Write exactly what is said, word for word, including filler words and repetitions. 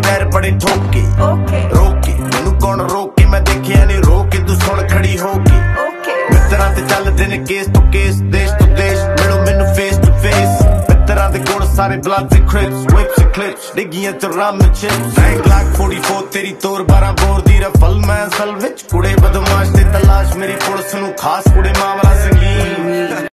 वैर बड़े ठोके रोके मैनू कौन रोके मैं देखिया नहीं रोके तू सुन खड़ी होके मित्रा ते चलदे ने केस तो केस देश तो देश मिलो मैनू फेस टू फेस मित्रा दे कोल सारे ब्लड ते क्रिप्स whips and clips डिगियां च rum chips bank lakh forty-four तेरी तोर बारह बोर दी रफल मैं असल विच कुड़े बदमाश ते तलाश मेरी पुलिस नू खास कुड़े मामला संगीन